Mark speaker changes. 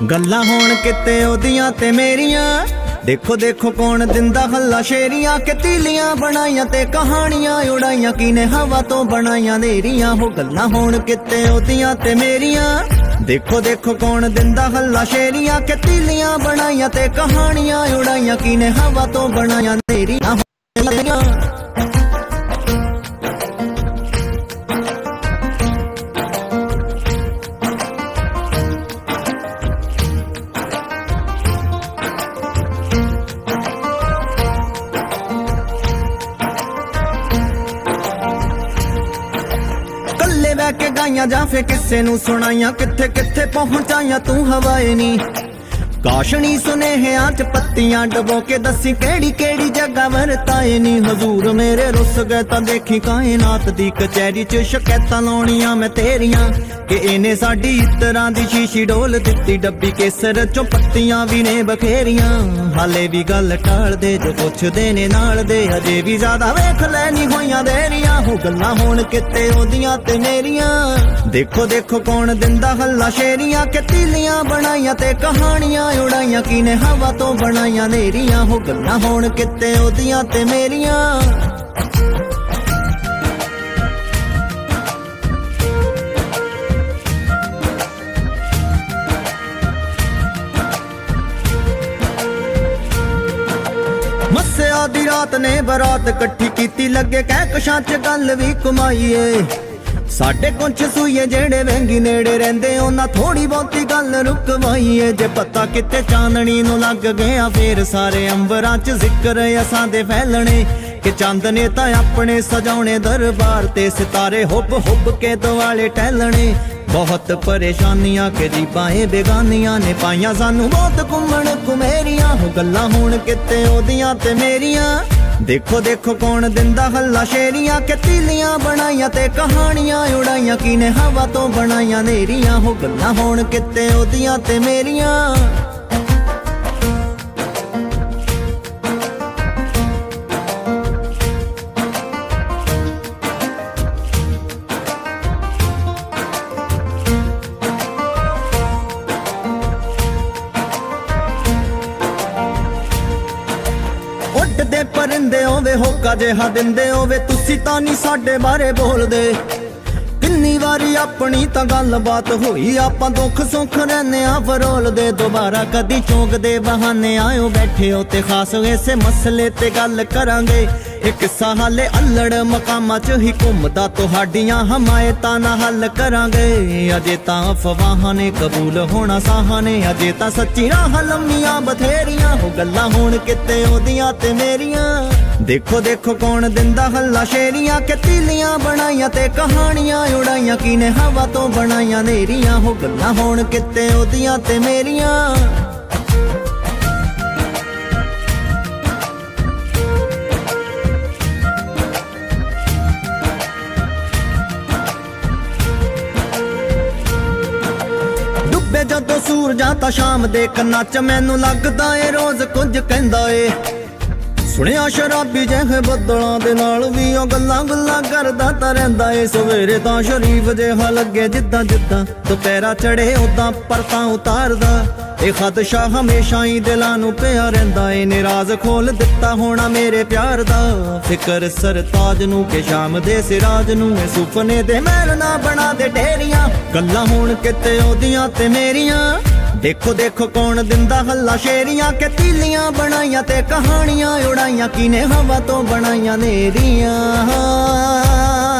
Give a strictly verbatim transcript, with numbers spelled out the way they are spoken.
Speaker 1: गल्लां होण किते ओदियां ते मेरियां, देखो देखो कौन दिंदा हल्ला शेरियां के तीलियां बनाइयां ते कहानियां उड़ाइयां किने हवा तो बनाइयां नेरियां हो। गल्लां होण किते ओदियां ते मेरियां, देखो देखो कौन दिंदा हल्ला शेरियां के तीलियां बनाइयां ते कहानियां उड़ाइयां किने हवा तो बनाइयां नेरियां हो। बह के गाइया जा फिर किसे नू सुनाइया, किथे किथे पहुंचाइया तू हवाए नी। काशनी सुनेहियां च पत्तियां डबो के दसी केड़ी केड़ी जगह वरताए नी। हजूर मेरे रुस गए तां देखी कायनात दी कचहरी च शकैतां लाउणियां मैं तेरियां कि इने साडी इतरां दी शीशी डोल दित्ती डब्बी केसर चों पत्तियां भी ने बखेरियां। हाले भी गल टाल दे जो पुछदे ने नाल दे, अजे भी ज्यादा वेख लैनी होइयां देरियां हो। गल्लां होण किते ओदियां ते मेरियां, देखो देखो कौन दिंदा हल्ला शेरियां के तीलियां बनाइयां ते कहानियां उड़ाइयां किने हवा तो बनाइयां नेरियां हो। गल्लां होण किते ओदियां ते मेरियां। मस्से आधी रात ने बरात कट्ठी कीती, लगे कहकशां च गल भी कमाईए। साडे कुछ सूइए जेड़े वेंगी नेड़े रहिंदे उन्हां थोड़ी बहुती गल रुकवाईए। जे पता किते चांदनी नूं लग गया फिर सारे अंबरां च जिक्र असां दे फैलणे कि चंद ने तां अपने सजाउने दरबार ते सितारे हुब हुब के दुआले टहलणे। बहुत परेशानियां के जीबाएं बेगानियां ने पाइयां सानू बहुत घुमण घुमेरियां हो। गल्लां होण किते ओदियां ते मेरियां, देखो देखो कौन दिंदा हल्ला शेरियां के तीलियां बनाइयां ते कहानियां उड़ाइयां किने हवा तो बनाइयां नेरियां हो। गल्लां होण किते ओदियां ते मेरियां। उड़दे परिंदे होवे होका जिहा दिंदे होवे, तुसी तां नी साडे बारे बोलदे। किन्नी वारी अपनी तां गल बात होई, आपां दुख सुख रैने आ फरोलदे। दोबारा कदी चौंक दे बहाने आयो बैठे हो ते खास इसे मसले ते गल करांगे। एक किस्सा हाले अल्लड़ मकामां च ही घुमदा, तुहाडियां हमायतां ना हल करांगे। अजे तां अफवाहां ने कबूल होना साहां ने, अजे तां सच्ची राह लम्मियां बथेरियां हो। गल्लां होण किते ओदियां ते मेरियां, देखो देखो कौन दिंदा हल्ला शेरियां के तीलियां बनाइयां ते कहानियां उड़ाइयां किने हवा तो बनाइयां नेरियां हो। गल्लां होण किते ओदियां ते मेरियां। जदों सूरजां तां शाम दे कन्नां च मैनू लगदा ए रोज कुछ कहंदा ए। सुनिया शराबी जेहे बदलां दे नाल भी ओ गल्लां गुल्लां करदा तां रहिंदा ए। सवेरे तां शरीफ जेहा लगे जिद्दां जिद्दां दुपहरा चढ़े उदां परतां उतारदा। ए खदशा हमेशा ही दिलां नूं पिया रहिंदा ए, निराज खोल दित्ता होना मेरे प्यार दा। फिकर सरताज नूं के शाम दे सिराज नूं ए सुपने दे महल ना बना दे डेरियां। गल्लां होण किते ओदियां ते मेरियां, देखो देखो कौन दिंदा हल्ला शेरियां के तीलियां बनाइयां ते कहानियां उड़ाइयां किने हवा तो बनाइयां नेरियां।